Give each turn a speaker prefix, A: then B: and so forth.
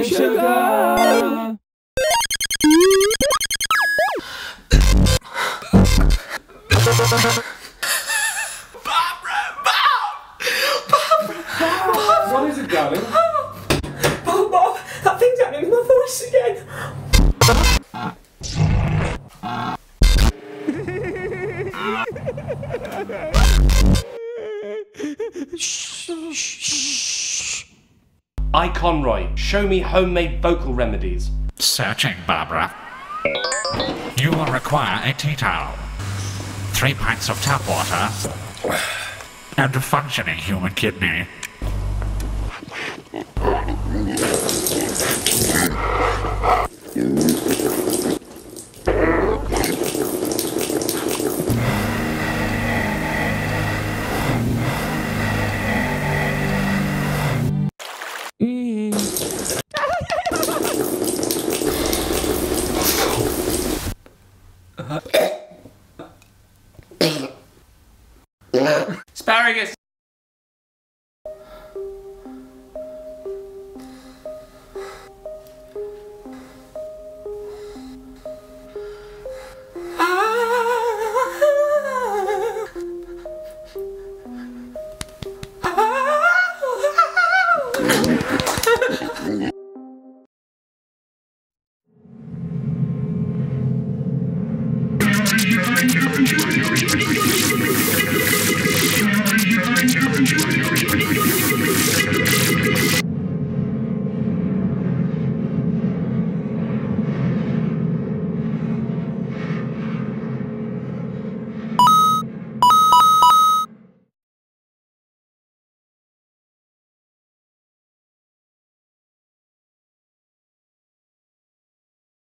A: GameShowGO!
B: What is it, darling?
C: Bob, that thing's happening with my voice again.
D: iConroy, show me homemade vocal remedies.
E: Searching, Barbara. You will require a tea towel, 3 pints of tap water, and a functioning human kidney.
F: Mm.